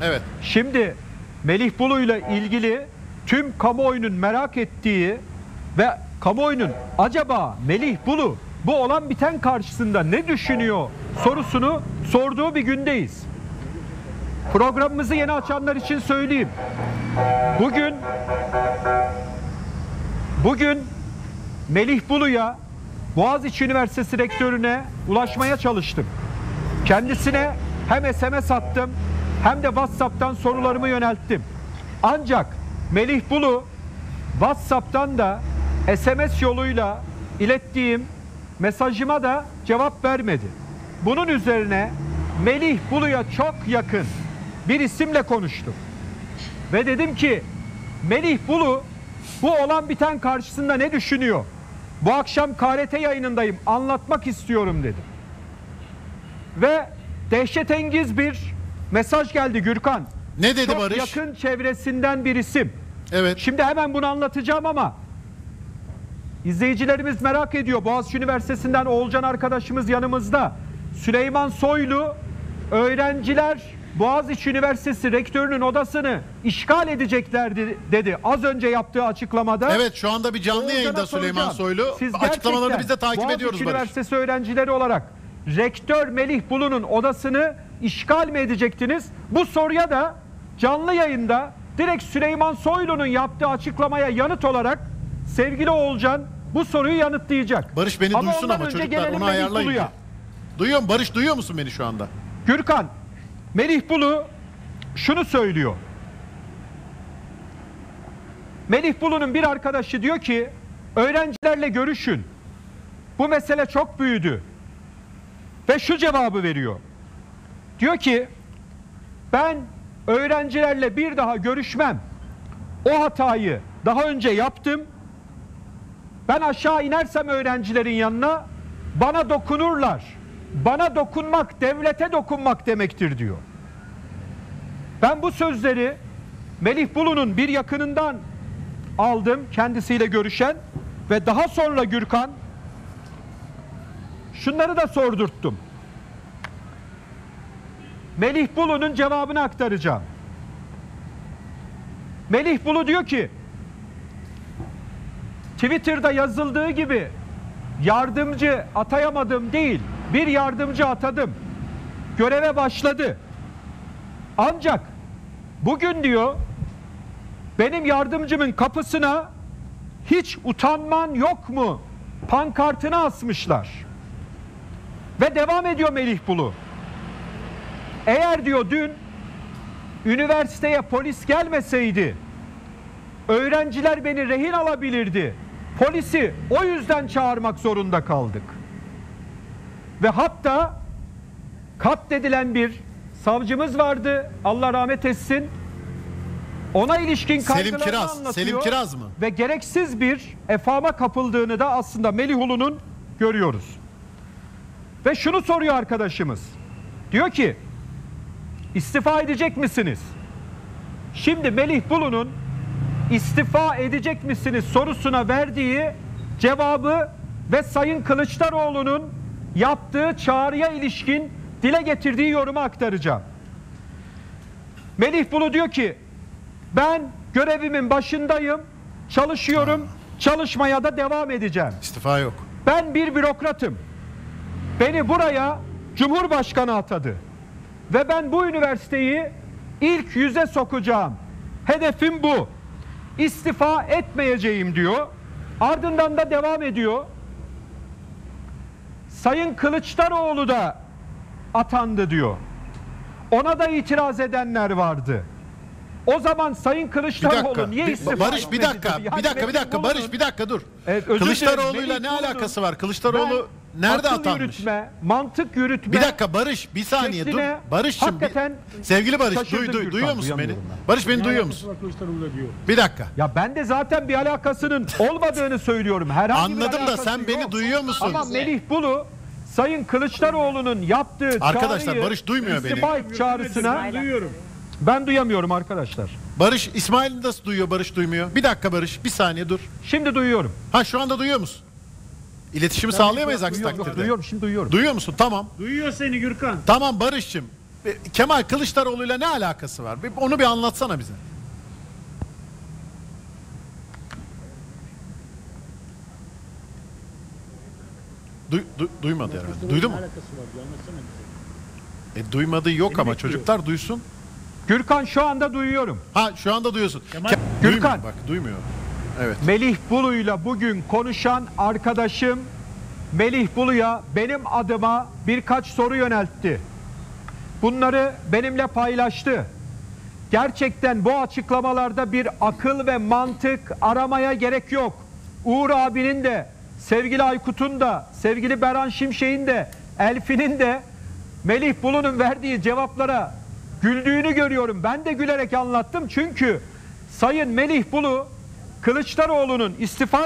Evet. Şimdi Melih Bulu'yla ilgili tüm kamuoyunun merak ettiği ve kamuoyunun acaba Melih Bulu bu olan biten karşısında ne düşünüyor sorusunu sorduğu bir gündeyiz. Programımızı yeni açanlar için söyleyeyim. Bugün Melih Bulu'ya, Boğaziçi Üniversitesi Rektörüne ulaşmaya çalıştım. Kendisine hem SMS attım hem de WhatsApp'tan sorularımı yönelttim. Ancak Melih Bulu WhatsApp'tan da SMS yoluyla ilettiğim mesajıma da cevap vermedi. Bunun üzerine Melih Bulu'ya çok yakın bir isimle konuştum. Ve dedim ki Melih Bulu bu olan biten karşısında ne düşünüyor? Bu akşam KRT yayınındayım, anlatmak istiyorum dedim. Ve dehşetengiz bir mesaj geldi Gürkan. Ne dedi çok Barış? Yakın çevresinden bir isim. Evet. Şimdi hemen bunu anlatacağım ama izleyicilerimiz merak ediyor. Boğaziçi Üniversitesi'nden Oğulcan arkadaşımız yanımızda. Süleyman Soylu, öğrenciler Boğaziçi Üniversitesi Rektörünün odasını işgal edeceklerdi dedi. Az önce yaptığı açıklamada. Evet, şu anda bir canlı yayında Süleyman Soylu. Siz Açıklamalarını biz de takip ediyoruz Boğaziçi Barış. Üniversitesi öğrencileri olarak Rektör Melih Bulu'nun odasını işgal mi edecektiniz? Bu soruya da canlı yayında direkt Süleyman Soylu'nun yaptığı açıklamaya yanıt olarak sevgili Oğulcan bu soruyu yanıtlayacak. Barış beni duysun ondan ama önce çocuklar gelelim onu Melih ayarlayın. Bulu'ya. Duyuyorum Barış, duyuyor musun beni şu anda? Gürkan, Melih Bulu şunu söylüyor. Melih Bulu'nun bir arkadaşı diyor ki öğrencilerle görüşün. Bu mesele çok büyüdü. Ve şu cevabı veriyor. Diyor ki ben öğrencilerle bir daha görüşmem. O hatayı daha önce yaptım. Ben aşağı inersem öğrencilerin yanına bana dokunurlar. Bana dokunmak devlete dokunmak demektir diyor. Ben bu sözleri Melih Bulu'nun bir yakınından aldım, kendisiyle görüşen ve daha sonra Gürkan şunları da sordurttum. Melih Bulu'nun cevabını aktaracağım. Melih Bulu diyor ki Twitter'da yazıldığı gibi yardımcı atayamadım değil, bir yardımcı atadım. Göreve başladı. Ancak bugün diyor benim yardımcımın kapısına hiç utanman yok mu pankartını asmışlar. Ve devam ediyor Melih Bulu. Eğer diyor dün üniversiteye polis gelmeseydi öğrenciler beni rehin alabilirdi. Polisi o yüzden çağırmak zorunda kaldık. Ve hatta katledilen bir savcımız vardı. Allah rahmet etsin. Ona ilişkin kaygılarını anlatıyor. Selim Kiraz mı? Ve gereksiz bir efama kapıldığını da aslında Melih Bulu'nun görüyoruz. Ve şunu soruyor arkadaşımız. Diyor ki istifa edecek misiniz? Şimdi Melih Bulu'nun istifa edecek misiniz sorusuna verdiği cevabı ve Sayın Kılıçdaroğlu'nun yaptığı çağrıya ilişkin dile getirdiği yorumu aktaracağım. Melih Bulu diyor ki ben görevimin başındayım, çalışıyorum, çalışmaya da devam edeceğim. İstifa yok. Ben bir bürokratım. Beni buraya Cumhurbaşkanı atadı. Ve ben bu üniversiteyi ilk yüze sokacağım. Hedefim bu. İstifa etmeyeceğim diyor. Ardından da devam ediyor. Sayın Kılıçdaroğlu da atandı diyor. Ona da itiraz edenler vardı. O zaman Sayın Kılıçdaroğlu niye istifa Barış bir dakika, yani bir dakika Barış bir dakika dur. Kılıçdaroğlu'yla ne alakası var? Kılıçdaroğlu nerede atanmış? Yürütme, mantık yürütme. Bir dakika Barış, bir saniye dur. Barış'cığım, sevgili Barış, duyuyor musun beni? Barış beni duyuyor musun? Bir dakika. Ya ben de zaten bir alakasının olmadığını söylüyorum. Anladım da sen beni duyuyor musun? Ama Melih Bulu Sayın Kılıçdaroğlu'nun yaptığı arkadaşlar Barış duymuyor beni. İstifa çağrısına ben duyamıyorum arkadaşlar. Barış, İsmail nasıl duyuyor, Barış duymuyor? Bir dakika Barış, bir saniye dur. Şimdi duyuyorum. Ha şu anda duyuyor musun? İletişimi sağlayamayız aksi takdirde. Duyuyorum, şimdi duyuyorum. Duyuyor musun? Tamam. Duyuyor seni Gürkan. Tamam Barış'cığım. Kemal Kılıçdaroğlu'yla ne alakası var? Onu bir anlatsana bize. Duymadı herhalde. Duydu mu? Duymadığı yok ama çocuklar duysun. Gürkan, şu anda duyuyorum. Ha, şu anda duyuyorsun. Gürkan. Bak, duymuyor. Evet. Melih Bulu'yla bugün konuşan arkadaşım Melih Bulu'ya benim adıma birkaç soru yöneltti. Bunları benimle paylaştı. Gerçekten bu açıklamalarda bir akıl ve mantık aramaya gerek yok. Uğur abinin de, sevgili Aykut'un da, sevgili Beran Şimşek'in de, Elfi'nin de Melih Bulu'nun verdiği cevaplara güldüğünü görüyorum. Ben de gülerek anlattım çünkü Sayın Melih Bulu Kılıçdaroğlu'nun istifa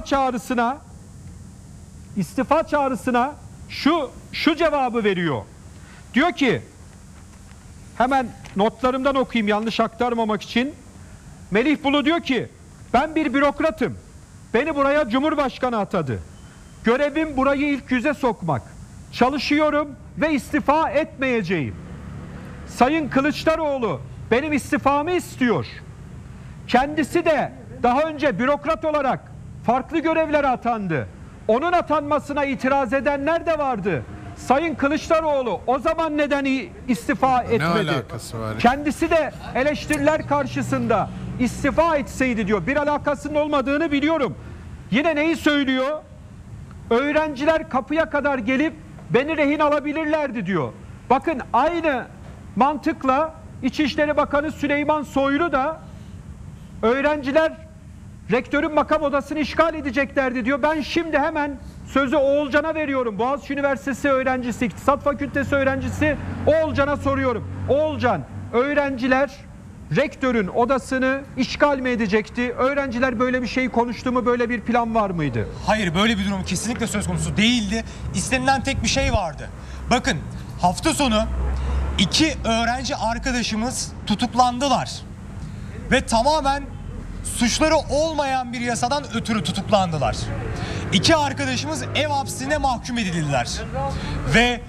çağrısına şu cevabı veriyor. Diyor ki, hemen notlarımdan okuyayım yanlış aktarmamak için. Melih Bulu diyor ki, ben bir bürokratım. Beni buraya Cumhurbaşkanı atadı. Görevim burayı ilk yüze sokmak. Çalışıyorum ve istifa etmeyeceğim. Sayın Kılıçdaroğlu benim istifamı istiyor. Kendisi de daha önce bürokrat olarak farklı görevlere atandı. Onun atanmasına itiraz edenler de vardı. Sayın Kılıçdaroğlu o zaman neden istifa etmedi? Ne alakası var? Kendisi de eleştiriler karşısında istifa etseydi diyor. Bir alakasının olmadığını biliyorum. Yine neyi söylüyor? Öğrenciler kapıya kadar gelip beni rehin alabilirlerdi diyor. Bakın, aynı mantıkla İçişleri Bakanı Süleyman Soylu da öğrenciler rektörün makam odasını işgal edeceklerdi diyor. Ben şimdi hemen sözü Oğulcan'a veriyorum. Boğaziçi Üniversitesi öğrencisi, İktisat Fakültesi öğrencisi Oğulcan'a soruyorum. Oğulcan, öğrenciler rektörün odasını işgal mi edecekti? Öğrenciler böyle bir şey konuştu mu? Böyle bir plan var mıydı? Hayır, böyle bir durum kesinlikle söz konusu değildi. İstenilen tek bir şey vardı. Bakın, hafta sonu 2 öğrenci arkadaşımız tutuklandılar. Ve tamamen suçları olmayan bir yasadan ötürü tutuklandılar. 2 arkadaşımız ev hapsine mahkum edildiler. Ve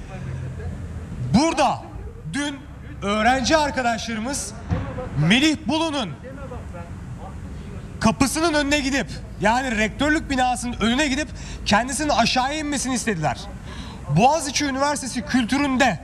burada dün öğrenci arkadaşlarımız Melih Bulu'nun kapısının önüne gidip, yani rektörlük binasının önüne gidip kendisinin aşağıya inmesini istediler. Boğaziçi Üniversitesi kültüründe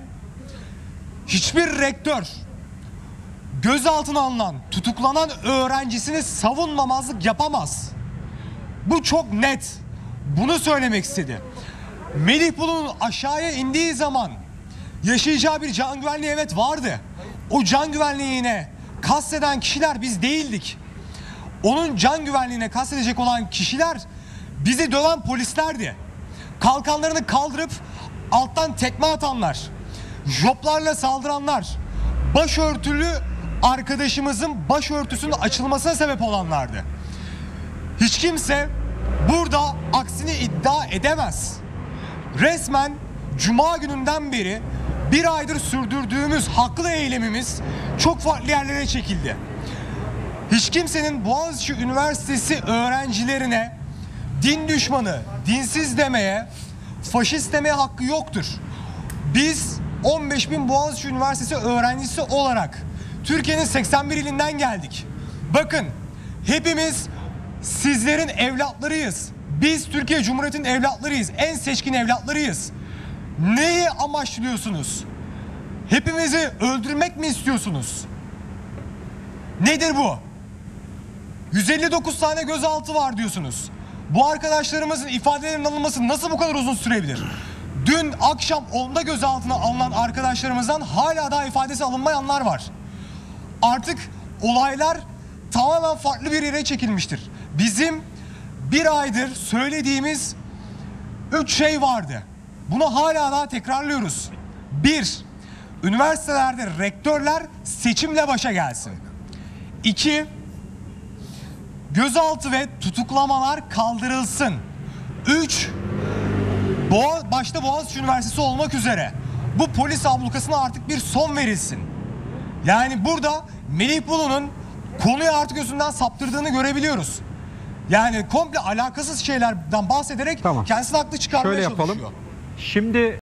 hiçbir rektör gözaltına alınan, tutuklanan öğrencisini savunmamazlık yapamaz. Bu çok net. Bunu söylemek istedi. Melih Bulu'nun aşağıya indiği zaman yaşayacağı bir can güvenliği evet vardı. O can güvenliğine kasteden kişiler biz değildik. Onun can güvenliğine kastedecek olan kişiler bizi döven polislerdi. Kalkanlarını kaldırıp alttan tekme atanlar, joplarla saldıranlar, başörtülü arkadaşımızın başörtüsünün açılmasına sebep olanlardı. Hiç kimse burada aksini iddia edemez. Resmen Cuma gününden beri bir aydır sürdürdüğümüz haklı eylemimiz çok farklı yerlere çekildi. Hiç kimsenin Boğaziçi Üniversitesi öğrencilerine din düşmanı, dinsiz demeye, faşist demeye hakkı yoktur. Biz 15.000 Boğaziçi Üniversitesi öğrencisi olarak Türkiye'nin 81 ilinden geldik. Bakın, hepimiz sizlerin evlatlarıyız. Biz Türkiye Cumhuriyeti'nin evlatlarıyız. En seçkin evlatlarıyız. Neyi amaçlıyorsunuz? Hepimizi öldürmek mi istiyorsunuz? Nedir bu? 159 tane gözaltı var diyorsunuz. Bu arkadaşlarımızın ifadelerinin alınması nasıl bu kadar uzun sürebilir? Dün akşam 10'da gözaltına alınan arkadaşlarımızdan hala daha ifadesi alınmayanlar var. Artık olaylar tamamen farklı bir yere çekilmiştir. Bizim bir aydır söylediğimiz 3 şey vardı. Bunu hala daha tekrarlıyoruz. 1. Üniversitelerde rektörler seçimle başa gelsin. 2. Gözaltı ve tutuklamalar kaldırılsın. 3. Başta Boğaziçi Üniversitesi olmak üzere bu polis ablukasına artık bir son verilsin. Yani burada Melih Bulu'nun konuyu artık gözünden saptırdığını görebiliyoruz. Yani komple alakasız şeylerden bahsederek kendisini haklı çıkarmaya çalışıyor. Şöyle yapalım. Şimdi